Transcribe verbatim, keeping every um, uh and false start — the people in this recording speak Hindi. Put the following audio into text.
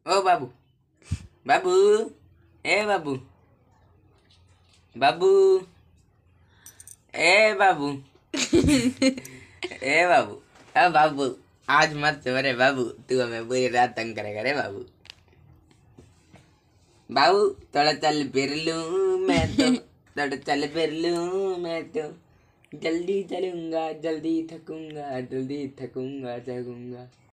ओ बाबू, बाबू, ए बाबू, बाबू, ए बाबू, ए बाबू, अब बाबू आज मत सो रे बाबू, तू हमें पूरी रात तंग करेगा रे बाबू। बाबू थोड़ा चल फिर लूं मैं तो, थोड़ा चल फिर लूं मैं तो, जल्दी चलूंगा जल्दी थकूंगा जल्दी थकूंगा थकूंगा।